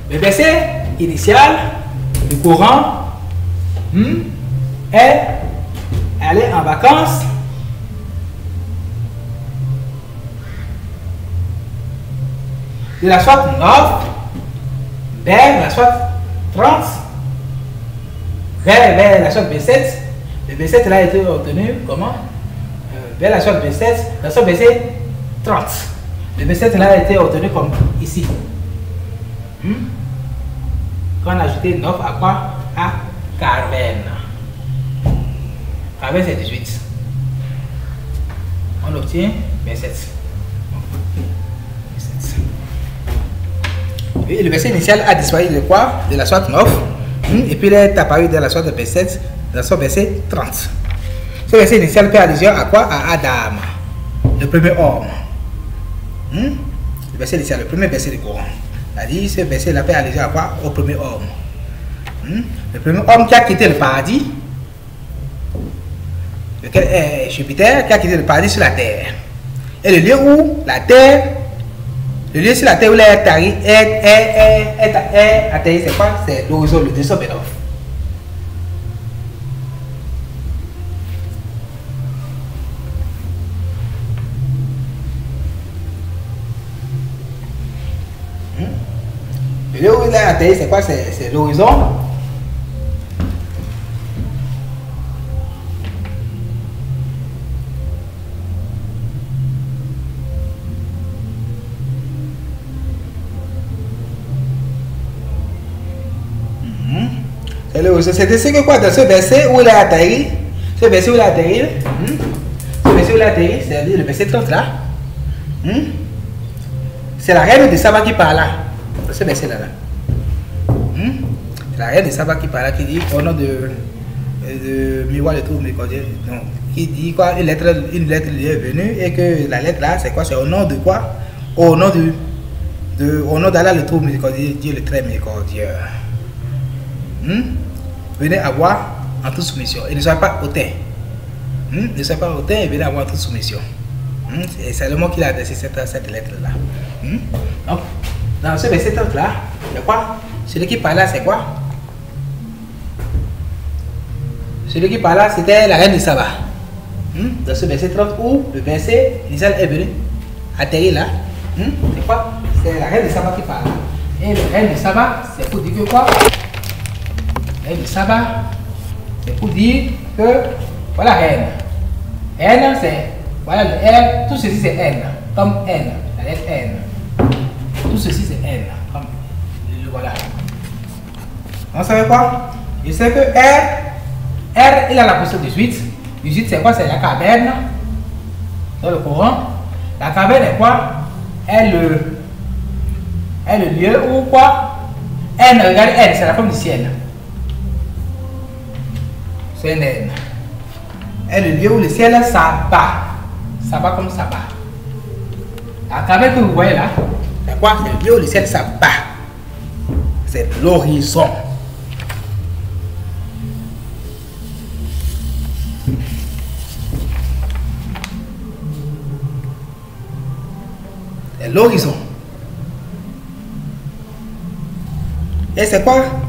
Le verset initial du courant est aller en vacances de la sorte 9 vers la sorte 30 vers la sorte B7. Le B7 là a été obtenu comment? Vers la sorte B7, la sorte BC 30. Le B7 là a été obtenu comme ici. Quand on a ajouté 9 à quoi? À Carven. Carven c'est 18. On obtient B7. Et le verset initial a disparu de quoi? De la sorte 9. Et puis il est apparu de la sorte B7, de la sorte verset 30. Ce verset initial fait allusion à quoi? À Adam, le premier homme. Le verset initial, le premier verset du Coran. C'est-à-dire, ce verset-là fait allusion à quoi? Au premier homme. Le premier homme qui a quitté le paradis, lequel est Jupiter, qui a quitté le paradis sur la terre. Et le lieu où la terre, le lieu sur la terre où est atterri, c'est quoi? C'est l'horizon, le dessin Bénof. Le lieu où il est atterri, c'est quoi? C'est l'horizon. C'est ce que quoi? Dans ce verset où il est atterri, ce verset où il est atterri, c'est-à-dire le verset 30 là, c'est la reine de Saba qui parle là. Ce verset là. C'est la reine de Saba qui parle là, qui dit au nom de Miwa le tout, qui dit quoi? Une lettre lui est venue et que la lettre là, c'est quoi? C'est au nom de quoi? Au nom d'Allah le tout miséricordieux, Dieu le très miséricordieux. Venez avoir en toute soumission et ne soyez pas hautain. Ne soyez pas hautain et venez avoir en toute soumission. C'est le mot qu'il a adressé cette lettre là. Donc, dans ce verset 30 là, c'est quoi? Celui qui parle là, c'est quoi? Celui qui parle là, c'était la reine de Saba. Dans ce verset 30 où le verset initial est venu atterrir là, c'est quoi? C'est la reine de Saba qui parle. Et la reine de Saba, c'est pour dire que quoi? Le sabbat, c'est pour dire que voilà reine. N, c'est voilà le R, tout ceci c'est N, comme N, la lettre N. Tout ceci c'est N, comme le voilà. On savait quoi? Je sais que R il a la position 18. 18 c'est quoi? C'est la caverne dans le Coran. La caverne est quoi? Est le lieu où quoi? N, regardez N, c'est la forme du ciel. C'est un N. Et le lieu où le ciel s'abat. S'abat comme s'abat. La caverne que vous voyez là, c'est quoi? C'est le lieu où le ciel s'abat. C'est l'horizon. C'est l'horizon. Et c'est quoi?